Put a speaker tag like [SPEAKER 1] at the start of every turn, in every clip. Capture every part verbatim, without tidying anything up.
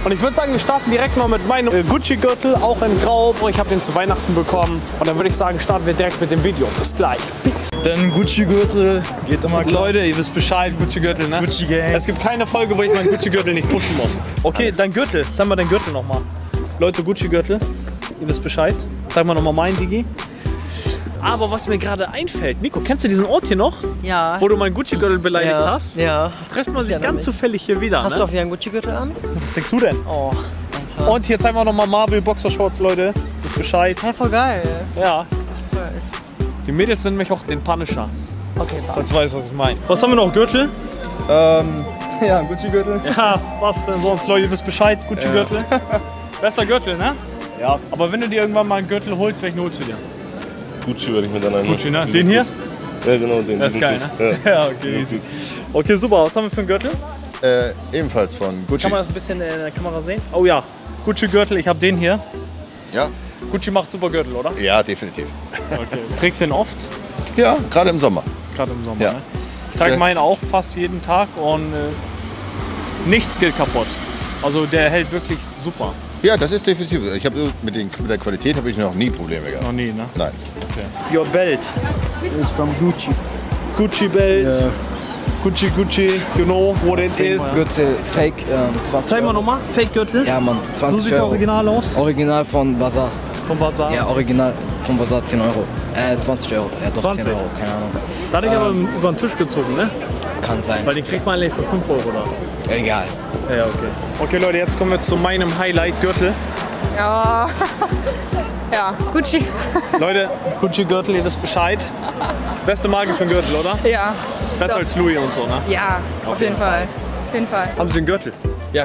[SPEAKER 1] Und ich würde sagen, wir starten direkt mal mit meinem äh, Gucci-Gürtel, auch in Grau. Ich habe den zu Weihnachten bekommen. Und dann würde ich sagen, starten wir direkt mit dem Video. Bis gleich. Peace.
[SPEAKER 2] Denn Gucci-Gürtel geht immer klar.
[SPEAKER 1] Leute, ihr wisst Bescheid, Gucci-Gürtel, ne?
[SPEAKER 2] Gucci-Gang.
[SPEAKER 1] Es gibt keine Folge, wo ich meinen Gucci-Gürtel nicht pushen muss. Okay, Alles. Dein Gürtel. Zeig mal deinen Gürtel nochmal. Leute, Gucci-Gürtel. Ihr wisst Bescheid. Zeig mal nochmal meinen, Digi. Aber was mir gerade einfällt, Nico, kennst du diesen Ort hier noch?
[SPEAKER 3] Ja.
[SPEAKER 1] Wo du meinen Gucci-Gürtel beleidigt
[SPEAKER 3] ja.
[SPEAKER 1] hast?
[SPEAKER 3] Ja.
[SPEAKER 1] Trifft man sich
[SPEAKER 3] ja,
[SPEAKER 1] ganz zufällig hier wieder,
[SPEAKER 3] Hast
[SPEAKER 1] ne?
[SPEAKER 3] du auch wieder einen Gucci-Gürtel an?
[SPEAKER 1] Was denkst du denn?
[SPEAKER 3] Oh, Alter.
[SPEAKER 1] Und hier zeigen wir nochmal Marvel Boxershorts, Leute. Wisst Bescheid.
[SPEAKER 3] Ja, voll geil.
[SPEAKER 1] Ja. Die Mädels sind nämlich auch den Punisher.
[SPEAKER 3] Okay,
[SPEAKER 1] falls du weißt, was ich meine. Was haben wir noch? Gürtel?
[SPEAKER 2] Ähm, ja, Gucci-Gürtel.
[SPEAKER 1] Ja, was denn sonst, Leute, ihr wisst Bescheid. Gucci-Gürtel. Ja. Besser Gürtel, ne?
[SPEAKER 2] Ja.
[SPEAKER 1] Aber wenn du dir irgendwann mal einen Gürtel holst, welchen holst du dir?
[SPEAKER 4] Gucci würde ich mir dann einmal.
[SPEAKER 1] Gucci, ne? Den hier?
[SPEAKER 4] Ja, genau, den.
[SPEAKER 1] Das ist geil, ne? Ja, ja, okay, easy. Okay, super. Was haben wir für einen Gürtel?
[SPEAKER 5] Äh, ebenfalls von Gucci.
[SPEAKER 1] Kann man das ein bisschen in der Kamera sehen? Oh ja, Gucci-Gürtel. Ich habe den hier.
[SPEAKER 5] Ja.
[SPEAKER 1] Gucci macht super Gürtel, oder?
[SPEAKER 5] Ja, definitiv.
[SPEAKER 1] Okay. Trägst du den oft?
[SPEAKER 5] Ja, gerade im Sommer.
[SPEAKER 1] Gerade im Sommer,
[SPEAKER 5] ja.
[SPEAKER 1] ne? Ich trage meinen auch fast jeden Tag und äh, nichts geht kaputt. Also der hält wirklich super.
[SPEAKER 5] Ja, das ist definitiv. Ich habe mit, mit der Qualität habe ich noch nie Probleme gehabt.
[SPEAKER 1] Noch nie, ne?
[SPEAKER 5] Nein.
[SPEAKER 1] Okay. Your belt
[SPEAKER 2] is from Gucci.
[SPEAKER 1] Gucci belt.
[SPEAKER 2] Yeah.
[SPEAKER 1] Gucci, Gucci, you know what it is.
[SPEAKER 6] Gürtel, Fake, ähm, zwanzig
[SPEAKER 1] Zeig mal
[SPEAKER 6] Euro.
[SPEAKER 1] nochmal, Fake-Gürtel.
[SPEAKER 6] Ja, Mann, zwanzig
[SPEAKER 1] So sieht der
[SPEAKER 6] Euro.
[SPEAKER 1] Original aus?
[SPEAKER 6] Original von Bazaar.
[SPEAKER 1] Vom Bazaar?
[SPEAKER 6] Ja, Original von Bazaar zehn Euro. Äh, zwanzig Euro. Ja, doch,
[SPEAKER 1] zwanzig
[SPEAKER 6] zehn Euro, keine Ahnung.
[SPEAKER 1] Da hatte ich
[SPEAKER 6] ähm,
[SPEAKER 1] aber über den Tisch gezogen, ne?
[SPEAKER 6] Kann sein.
[SPEAKER 1] Weil den kriegt man eigentlich für fünf Euro da.
[SPEAKER 6] Egal.
[SPEAKER 1] Ja, okay. Okay, Leute, jetzt kommen wir zu meinem Highlight-Gürtel.
[SPEAKER 7] Ja, ja, Gucci.
[SPEAKER 1] Leute, Gucci-Gürtel, ihr wisst Bescheid. Beste Marke für einen Gürtel, oder?
[SPEAKER 7] Ja.
[SPEAKER 1] Besser
[SPEAKER 7] Doch.
[SPEAKER 1] als Louis und so, ne?
[SPEAKER 7] Ja, auf, auf jeden, jeden Fall. Fall. Auf jeden Fall.
[SPEAKER 1] Haben Sie einen Gürtel?
[SPEAKER 6] Ja.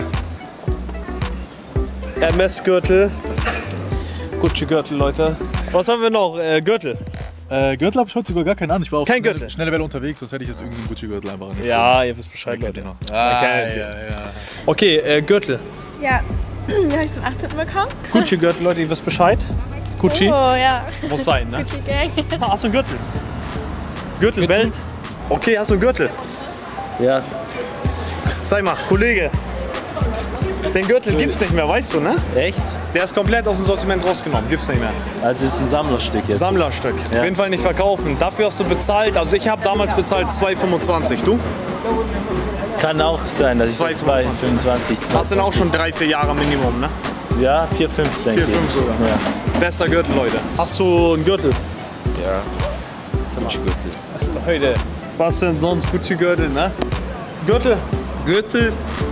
[SPEAKER 1] M S-Gürtel. Gucci-Gürtel, Leute. Was haben wir noch? Äh, Gürtel.
[SPEAKER 2] Äh, Gürtel habe ich heute sogar gar keinen an. Ich war auf
[SPEAKER 1] Kein
[SPEAKER 2] schnelle,
[SPEAKER 1] Gürtel.
[SPEAKER 2] schnelle Welle unterwegs, sonst hätte ich jetzt irgendwie so einen Gucci-Gürtel einfach an.
[SPEAKER 1] Ja, ihr wisst Bescheid, Leute.
[SPEAKER 2] Genau.
[SPEAKER 1] Ah,
[SPEAKER 2] ja, ja, ja.
[SPEAKER 1] Okay, äh, Gürtel.
[SPEAKER 8] Ja, den habe ich zum achtzehnten bekommen.
[SPEAKER 1] Gucci-Gürtel, Leute, ihr wisst Bescheid. Gucci.
[SPEAKER 8] Oh, ja.
[SPEAKER 1] Muss sein, ne?
[SPEAKER 8] Gucci-Gang.
[SPEAKER 1] Ah, hast du einen Gürtel? Gürtelbelt? Okay, hast du einen Gürtel?
[SPEAKER 2] Ja.
[SPEAKER 1] Sag mal, Kollege. Den Gürtel gibt's nicht mehr, weißt du, ne?
[SPEAKER 2] Echt?
[SPEAKER 1] Der ist komplett aus dem Sortiment rausgenommen, gibt's nicht mehr.
[SPEAKER 2] Also ist ein Sammlerstück jetzt.
[SPEAKER 1] Sammlerstück.
[SPEAKER 2] Ja.
[SPEAKER 1] Auf jeden Fall nicht verkaufen. Dafür hast du bezahlt, also ich habe damals bezahlt zwei fünfundzwanzig, du?
[SPEAKER 2] Kann auch sein, dass ich
[SPEAKER 1] zwei
[SPEAKER 2] zwei fünfundzwanzig.
[SPEAKER 1] Hast du denn auch schon drei, vier Jahre Minimum, ne?
[SPEAKER 2] Ja, vier, fünf denke ich.
[SPEAKER 1] Vier, fünf sogar.
[SPEAKER 2] Ja.
[SPEAKER 1] Bester Gürtel, Leute. Hast du einen Gürtel?
[SPEAKER 4] Ja. Gucci-Gürtel.
[SPEAKER 1] Leute, was denn sonst Gucci-Gürtel, ne? Gürtel.
[SPEAKER 9] Gürtel,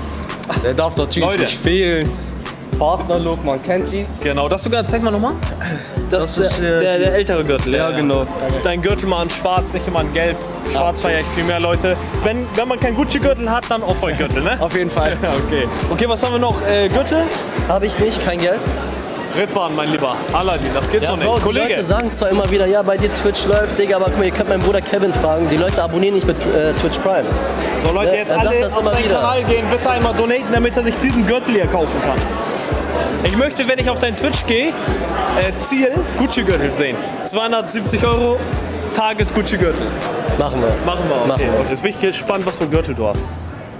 [SPEAKER 9] der darf natürlich
[SPEAKER 1] Leute.
[SPEAKER 9] nicht fehlen. Partnerlook, man kennt sie.
[SPEAKER 1] Genau, das sogar, zeig mal nochmal. Das,
[SPEAKER 9] Das
[SPEAKER 1] ist
[SPEAKER 9] ist,
[SPEAKER 1] der,
[SPEAKER 9] äh,
[SPEAKER 1] der, der ältere Gürtel.
[SPEAKER 9] Ja, genau.
[SPEAKER 1] Dein Gürtel mal in schwarz, nicht immer in gelb. Schwarz feiere ich viel mehr, Leute. Wenn, wenn man keinen Gucci-Gürtel hat, dann Off-White-Gürtel, ne?
[SPEAKER 9] Auf jeden Fall.
[SPEAKER 1] Okay. Okay, was haben wir noch? Äh, Gürtel?
[SPEAKER 9] Habe ich nicht, kein Geld.
[SPEAKER 1] Rittfahren, mein Lieber. Aladdin, das geht so nicht.
[SPEAKER 9] Bro, die
[SPEAKER 1] Kollege.
[SPEAKER 9] Leute sagen zwar immer wieder, ja, bei dir Twitch läuft, Digga, aber guck mal, ihr könnt meinen Bruder Kevin fragen. Die Leute abonnieren nicht mit äh, Twitch Prime.
[SPEAKER 1] So Leute, jetzt
[SPEAKER 9] Er sagt
[SPEAKER 1] alle
[SPEAKER 9] das
[SPEAKER 1] auf
[SPEAKER 9] immer
[SPEAKER 1] seinen
[SPEAKER 9] wieder.
[SPEAKER 1] Kanal gehen, bitte einmal donaten, damit er sich diesen Gürtel hier kaufen kann. Ich möchte, wenn ich auf deinen Twitch gehe, äh, Ziel Gucci-Gürtel sehen. zweihundertsiebzig Euro, Target Gucci-Gürtel.
[SPEAKER 9] Machen wir.
[SPEAKER 1] Machen wir, okay.
[SPEAKER 9] Machen wir.
[SPEAKER 1] Jetzt bin ich gespannt, was für Gürtel du hast.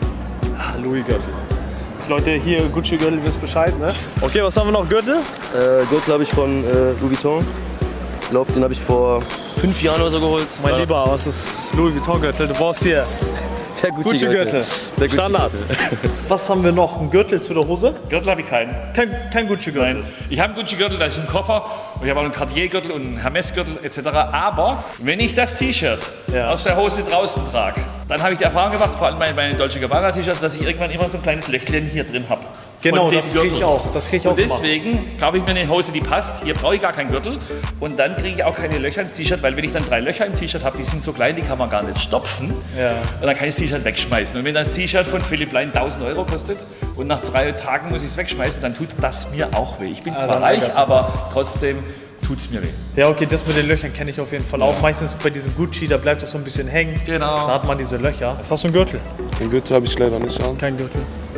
[SPEAKER 1] Ah, Louis-Gürtel. Leute, hier Gucci-Gürtel, wisst Bescheid, ne? Okay, was haben wir noch? Gürtel?
[SPEAKER 9] Äh, Gürtel habe ich von äh, Louis Vuitton. Ich glaube, den habe ich vor fünf Jahren oder so geholt.
[SPEAKER 1] Mein
[SPEAKER 9] Ja.
[SPEAKER 1] Lieber, was ist Louis Vuitton-Gürtel? Du brauchst hier
[SPEAKER 9] Der
[SPEAKER 1] Gucci-Gürtel.
[SPEAKER 9] Der
[SPEAKER 1] Standard. Was haben wir noch? Ein Gürtel zu der Hose?
[SPEAKER 10] Gürtel habe ich keinen.
[SPEAKER 1] Kein, kein Gucci-Gürtel?
[SPEAKER 10] Nein. Ich habe einen Gucci-Gürtel, da ist ein Koffer. Und ich habe auch einen Cartier-Gürtel und einen Hermes-Gürtel et cetera. Aber wenn ich das T-Shirt
[SPEAKER 1] Ja.
[SPEAKER 10] aus der Hose draußen trage, dann habe ich die Erfahrung gemacht, vor allem bei meinen Dolce Gabbana-T-Shirts, dass ich irgendwann immer so ein kleines Löchchen hier drin habe.
[SPEAKER 1] Genau,
[SPEAKER 10] Von dem
[SPEAKER 1] das kriege ich
[SPEAKER 10] Gürtel.
[SPEAKER 1] auch. Das kriege ich auch
[SPEAKER 10] Und deswegen kaufe ich mir eine Hose, die passt. Hier brauche ich gar keinen Gürtel. Und dann kriege ich auch keine Löcher ins T-Shirt, weil wenn ich dann drei Löcher im T-Shirt habe, die sind so klein, die kann man gar nicht stopfen.
[SPEAKER 1] Ja.
[SPEAKER 10] Und dann kann ich das T-Shirt wegschmeißen. Und wenn dann das T-Shirt von Philipp Lein tausend Euro kostet und nach drei Tagen muss ich es wegschmeißen, dann tut das mir auch weh. Ich bin zwar
[SPEAKER 1] dann
[SPEAKER 10] reich,
[SPEAKER 1] ärgert
[SPEAKER 10] aber trotzdem tut es mir weh.
[SPEAKER 1] Ja, okay, das mit den Löchern kenne ich auf jeden Fall auch. Meistens bei diesen Gucci, da bleibt das so ein bisschen hängen.
[SPEAKER 10] Genau.
[SPEAKER 1] Da hat man diese Löcher. Jetzt hast du einen Gürtel?
[SPEAKER 4] Den Gürtel habe ich leider nicht an.
[SPEAKER 1] Kein Gürtel.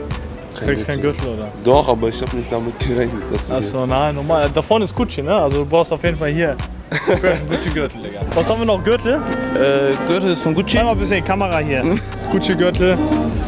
[SPEAKER 1] Du
[SPEAKER 4] Kein
[SPEAKER 1] trägst keinen Gürtel, oder?
[SPEAKER 4] Doch, aber ich habe nicht damit gerechnet, dass ich
[SPEAKER 1] Achso, nein, normal. Da vorne ist Gucci, ne? Also du brauchst auf jeden Fall hier fresh einen Gucci-Gürtel, Digga. Was haben wir noch? Gürtel?
[SPEAKER 9] Äh, Gürtel ist von Gucci.
[SPEAKER 1] Zeig mal ein bisschen die Kamera hier. Gucci-Gürtel.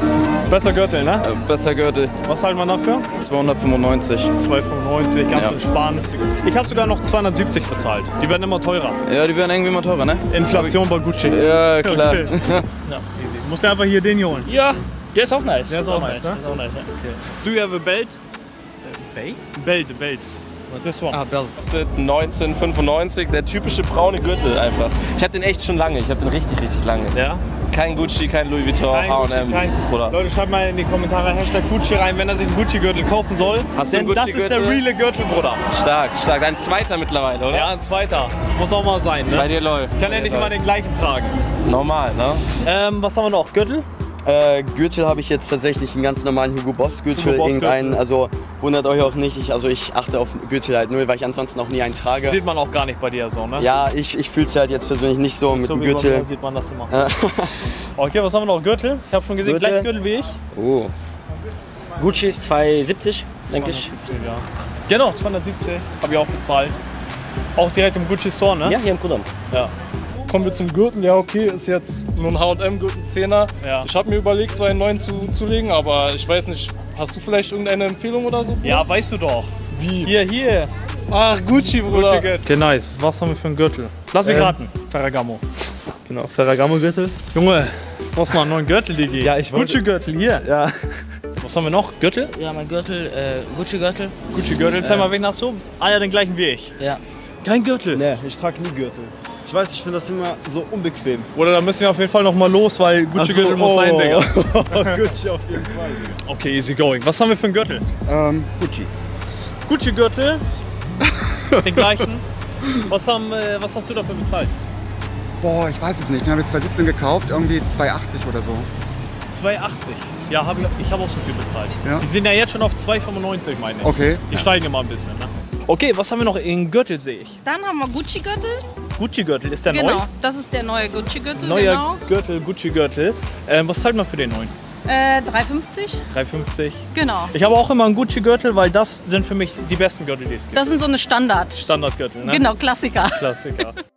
[SPEAKER 1] Besser Gürtel, ne?
[SPEAKER 11] Äh, besser Gürtel.
[SPEAKER 1] Was zahlt man dafür?
[SPEAKER 11] zweihundertfünfundneunzig.
[SPEAKER 1] zweihundertfünfundneunzig, ganz
[SPEAKER 11] Ja.
[SPEAKER 1] entspannt. Ich habe sogar noch zweihundertsiebzig bezahlt. Die werden immer teurer.
[SPEAKER 11] Ja, die werden irgendwie immer teurer, ne?
[SPEAKER 1] Inflation bei Gucci.
[SPEAKER 11] Ja, klar.
[SPEAKER 1] Okay. Ja, easy. Musst du einfach hier den hier holen.
[SPEAKER 10] Ja, der ist auch nice.
[SPEAKER 1] Der ist auch nice, ne?
[SPEAKER 10] Der ist auch nice, ja.
[SPEAKER 1] Okay. Do you have a belt?
[SPEAKER 3] Belt?
[SPEAKER 1] Belt, belt. This one.
[SPEAKER 3] Ah, Belt.
[SPEAKER 4] Kostet neunzehnhundertfünfundneunzig, der typische braune Gürtel einfach. Ich hab den echt schon lange, ich hab den richtig, richtig lange.
[SPEAKER 1] Ja?
[SPEAKER 4] Kein Gucci, kein Louis Vuitton,
[SPEAKER 1] Kein
[SPEAKER 4] H und
[SPEAKER 1] Gucci,
[SPEAKER 4] M,
[SPEAKER 1] kein.
[SPEAKER 4] Bruder.
[SPEAKER 1] Leute, schreibt mal in die Kommentare Hashtag Gucci rein, wenn er sich einen Gucci-Gürtel kaufen soll.
[SPEAKER 4] Hast du
[SPEAKER 1] denn
[SPEAKER 4] einen
[SPEAKER 1] das ist der
[SPEAKER 4] Gucci-Gürtel?
[SPEAKER 1] reale Gürtel, Bruder.
[SPEAKER 4] Stark, stark. Dein zweiter mittlerweile, oder?
[SPEAKER 1] Ja, ein zweiter. Muss auch mal sein, ne?
[SPEAKER 4] Bei dir läuft.
[SPEAKER 1] Kann ja nicht immer den gleichen tragen.
[SPEAKER 4] Normal, ne?
[SPEAKER 1] Ähm, was haben wir noch? Gürtel?
[SPEAKER 12] Äh, Gürtel habe ich jetzt tatsächlich einen ganz normalen Hugo Boss Gürtel,
[SPEAKER 1] Hugo Boss
[SPEAKER 12] irgendeinen,
[SPEAKER 1] Gürtel.
[SPEAKER 12] also wundert euch auch nicht, ich, also ich achte auf Gürtel halt null, weil ich ansonsten auch nie einen trage.
[SPEAKER 1] Sieht man auch gar nicht bei dir so, ne?
[SPEAKER 12] Ja, ich, ich fühle es halt jetzt persönlich nicht so mit
[SPEAKER 1] So
[SPEAKER 12] dem
[SPEAKER 1] wie bei
[SPEAKER 12] Gürtel.
[SPEAKER 1] mir sieht man das immer.
[SPEAKER 12] Äh,
[SPEAKER 1] Okay, was haben wir noch? Gürtel? Ich habe schon gesehen,
[SPEAKER 3] Gürtel.
[SPEAKER 1] gleich Gürtel wie ich.
[SPEAKER 12] oh.
[SPEAKER 3] Gucci zweihundertsiebzig, denke ich.
[SPEAKER 1] zweihundertsiebzig, ja. Genau, zweihundertsiebzig. Habe ich auch bezahlt. Auch direkt im Gucci Store, ne?
[SPEAKER 3] Ja, hier im Kudamm.
[SPEAKER 1] Ja.
[SPEAKER 13] Kommen wir zum Gürtel. Ja, okay, ist jetzt nur ein H und M-Gürtel, Zehner.
[SPEAKER 1] Ja.
[SPEAKER 13] Ich habe mir überlegt, so einen neuen zu, zulegen, aber ich weiß nicht, hast du vielleicht irgendeine Empfehlung oder so?
[SPEAKER 1] Ja, weißt du doch.
[SPEAKER 13] Wie?
[SPEAKER 1] Hier, hier.
[SPEAKER 13] Ach, Gucci, Bruder.
[SPEAKER 1] Gucci Gürtel. Okay, nice. Was haben wir für einen Gürtel? Lass mich
[SPEAKER 13] Ähm.
[SPEAKER 1] raten. Ferragamo.
[SPEAKER 13] Genau, Ferragamo-Gürtel.
[SPEAKER 1] Junge, du hast mal einen neuen Gürtel, Digi.
[SPEAKER 13] Ja, ich wollte-
[SPEAKER 1] Gucci-Gürtel, hier.
[SPEAKER 13] Ja.
[SPEAKER 1] Was haben wir noch? Gürtel?
[SPEAKER 3] Ja, mein Gürtel, äh, Gucci-Gürtel.
[SPEAKER 1] Gucci-Gürtel. Zeig mal, wen hast du? Ah ja, den gleichen wie ich.
[SPEAKER 3] Ja.
[SPEAKER 1] Kein Gürtel.
[SPEAKER 12] Nee, ich trage nie Gürtel. Ich weiß, ich finde das immer so unbequem.
[SPEAKER 1] Oder da müssen wir auf jeden Fall noch mal los, weil Gucci-Gürtel
[SPEAKER 12] Ach so,
[SPEAKER 1] muss sein,
[SPEAKER 12] oh.
[SPEAKER 1] Digga.
[SPEAKER 12] Gucci auf jeden Fall.
[SPEAKER 1] Okay, easy going. Was haben wir für einen Gürtel?
[SPEAKER 12] Ähm, Gucci.
[SPEAKER 1] Gucci-Gürtel. Den gleichen. Was, haben, äh, was hast du dafür bezahlt?
[SPEAKER 14] Boah, ich weiß es nicht. Den habe ich zwanzig siebzehn gekauft, irgendwie zweihundertachtzig oder so.
[SPEAKER 1] zweihundertachtzig. Ja, hab ich, ich habe auch so viel bezahlt.
[SPEAKER 14] Ja?
[SPEAKER 1] Die sind ja jetzt schon auf zweihundertfünfundneunzig, meine ich.
[SPEAKER 14] Okay.
[SPEAKER 1] Die steigen immer ein bisschen, ne? Okay, was haben wir noch? In Gürtel sehe ich.
[SPEAKER 15] Dann haben wir Gucci-Gürtel.
[SPEAKER 1] Gucci-Gürtel, ist der
[SPEAKER 15] Genau,
[SPEAKER 1] neu?
[SPEAKER 15] das ist der neue Gucci-Gürtel.
[SPEAKER 1] Neuer
[SPEAKER 15] Genau.
[SPEAKER 1] Gürtel, Gucci-Gürtel. Ähm, was zahlt man für den neuen?
[SPEAKER 15] Äh, drei fünfzig.
[SPEAKER 1] drei fünfzig.
[SPEAKER 15] Genau.
[SPEAKER 1] Ich habe auch immer einen Gucci-Gürtel, weil das sind für mich die besten Gürtel, die es gibt.
[SPEAKER 15] Das sind so eine Standard.
[SPEAKER 1] Standardgürtel, ne?
[SPEAKER 15] Genau, Klassiker.
[SPEAKER 1] Klassiker.